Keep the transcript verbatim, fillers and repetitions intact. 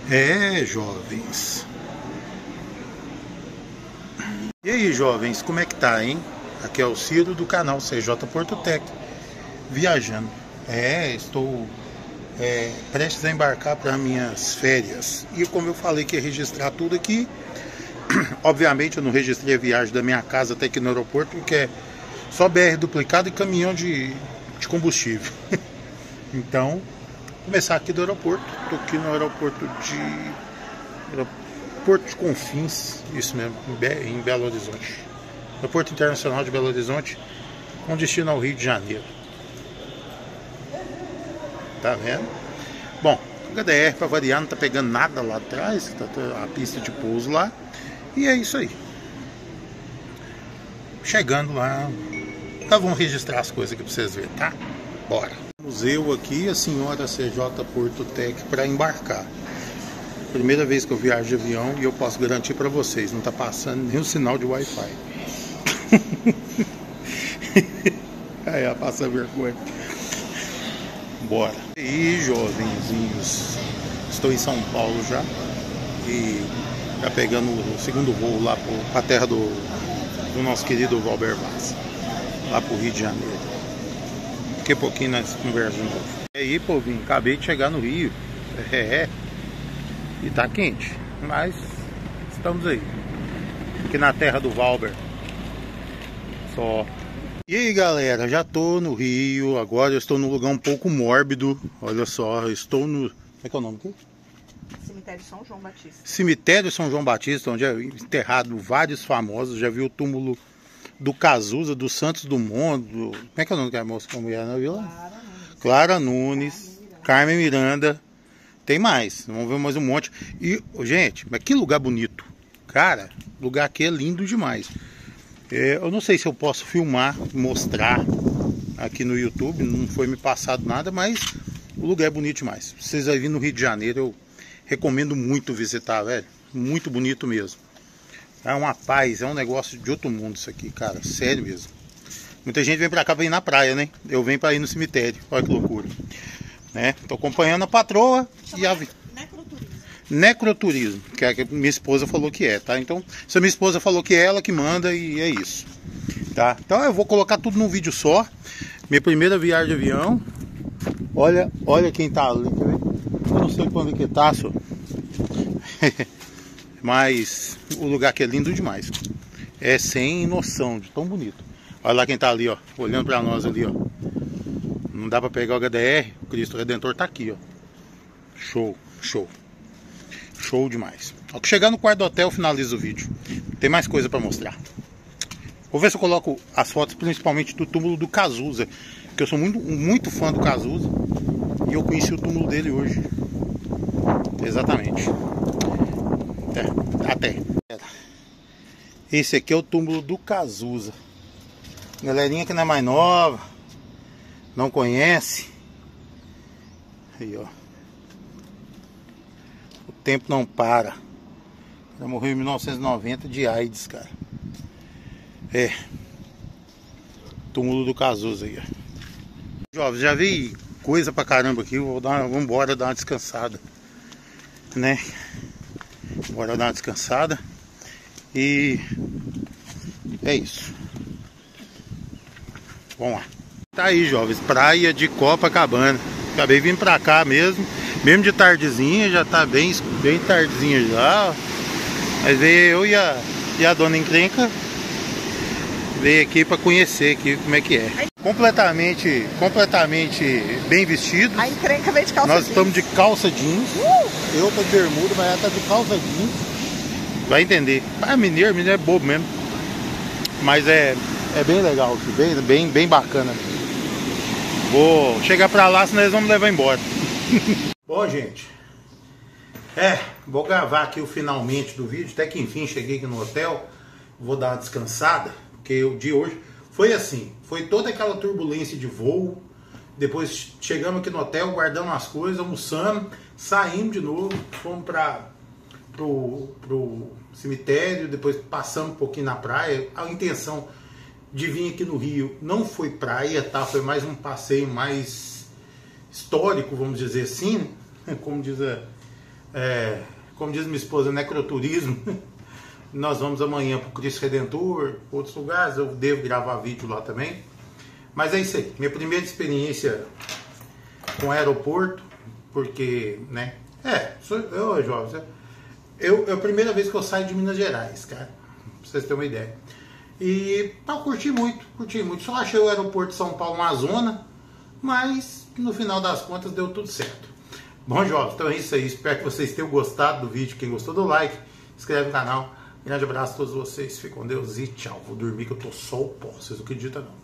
É, jovens. E aí, jovens, como é que tá, hein? Aqui é o Ciro do canal C J Porto Tech, viajando. É, estou é, prestes a embarcar para minhas férias. E como eu falei que ia registrar tudo aqui, obviamente eu não registrei a viagem da minha casa até aqui no aeroporto, porque é só B R duplicado e caminhão de, de combustível. Então, começar aqui do aeroporto. Estou aqui no aeroporto de aeroporto de Confins, isso mesmo, em Belo Horizonte. Aeroporto Internacional de Belo Horizonte, com destino ao Rio de Janeiro. Tá vendo? Bom, o H D R para variar não tá pegando nada lá atrás, tá a pista de pouso lá. E é isso aí. Chegando lá, tá, vamos registrar as coisas aqui para vocês verem, tá? Bora. Museu aqui, a senhora C J Porto Tech para embarcar. Primeira vez que eu viajo de avião e eu posso garantir para vocês, não tá passando nenhum sinal de Wi-Fi. Aí, passa vergonha. Bora. E aí, jovenzinhos, estou em São Paulo já e já pegando o segundo voo lá para a terra do, do nosso querido Valber Vaz, lá para o Rio de Janeiro. Daqui a pouquinho nós conversamos de novo. E aí, povinho, acabei de chegar no Rio. É, e tá quente, mas estamos aí, aqui na terra do Valber. Só. E aí, galera, já tô no Rio. Agora eu estou num lugar um pouco mórbido. Olha só, eu estou no... Como é que é o nome aqui? Cemitério São João Batista. Cemitério São João Batista, onde é enterrado vários famosos. Já vi o túmulo do Cazuza, do Santos Dumont, do... Como é que é o nome da moça que a mulher não viu lá? Clara Nunes. Clara Nunes, Carmen Miranda. Tem mais, vamos ver mais um monte. E, gente, mas que lugar bonito. Cara, o lugar aqui é lindo demais. É, eu não sei se eu posso filmar, mostrar aqui no YouTube, não foi me passado nada, mas o lugar é bonito demais. Vocês aí vir no Rio de Janeiro, eu recomendo muito visitar, velho. Muito bonito mesmo. É uma paz, é um negócio de outro mundo isso aqui, cara, sério mesmo. Muita gente vem pra cá pra ir na praia, né? Eu venho pra ir no cemitério, olha que loucura. Né? Tô acompanhando a patroa e a... Necroturismo. Necroturismo, que é a que minha esposa falou que é, tá? Então, se a minha esposa falou que é ela que manda e é isso, tá? Então eu vou colocar tudo num vídeo só. Minha primeira viagem de avião. Olha, olha quem tá ali, quer ver? Eu não sei quando que tá, só. Mas o lugar aqui é lindo demais. É sem noção de tão bonito. Olha lá quem tá ali, ó, olhando pra nós ali, ó. Não dá pra pegar o H D R, o Cristo Redentor tá aqui, ó. Show, show. Show demais. Ao que chegar no quarto do hotel, eu finalizo o vídeo. Tem mais coisa pra mostrar. Vou ver se eu coloco as fotos, principalmente do túmulo do Cazuza, que eu sou muito, muito fã do Cazuza. E eu conheci o túmulo dele hoje. Exatamente. É, até. Esse aqui é o túmulo do Cazuza. Galerinha que não é mais nova, não conhece. Aí, ó. O tempo não para. Ele morreu em mil novecentos e noventa de AIDS, cara. É. Túmulo do Cazuza aí, ó. Jovens, já vi coisa pra caramba aqui. Vou dar, vamos embora dar uma descansada, né? Bora dar uma descansada. E é isso. Vamos lá. Tá aí, jovens, praia de Copacabana. Acabei vindo pra cá mesmo, mesmo de tardezinha, já tá bem, bem tardezinha já. Mas veio eu e a, e a dona encrenca, veio aqui pra conhecer aqui como é que é. Completamente, completamente bem vestido. A encrenca veio de calça Nós jeans. estamos de calça jeans. Uh! Eu tô de bermuda, mas ela tá de calça jeans. Vai entender. Ah, mineiro, mineiro é bobo mesmo. Mas é, é bem legal aqui, bem, bem, bem bacana. Vou chegar pra lá, senão eles vão me levar embora. Bom, gente, é, vou gravar aqui o finalmente do vídeo. Até que enfim cheguei aqui no hotel. Vou dar uma descansada, porque o dia hoje foi assim, foi toda aquela turbulência de voo. Depois chegamos aqui no hotel, guardamos as coisas, almoçamos, saímos de novo, fomos para pro, pro cemitério, depois passamos um pouquinho na praia. A intenção de vir aqui no Rio não foi praia, tá? Foi mais um passeio mais histórico, vamos dizer assim, como diz a, É, como diz minha esposa, necroturismo. Nós vamos amanhã para o Cristo Redentor, outros lugares, eu devo gravar vídeo lá também. Mas é isso aí, minha primeira experiência com aeroporto, porque, né, é, sou eu, jovens, eu, é a primeira vez que eu saio de Minas Gerais, cara, pra vocês terem uma ideia. E eu curti muito, curti muito, só achei o aeroporto de São Paulo uma zona, mas no final das contas deu tudo certo. Bom, jovens, então é isso aí, espero que vocês tenham gostado do vídeo, quem gostou do like, inscreve no canal. Grande abraço a todos vocês, fiquem com Deus e tchau. Vou dormir que eu tô só o pó, vocês não acreditam não.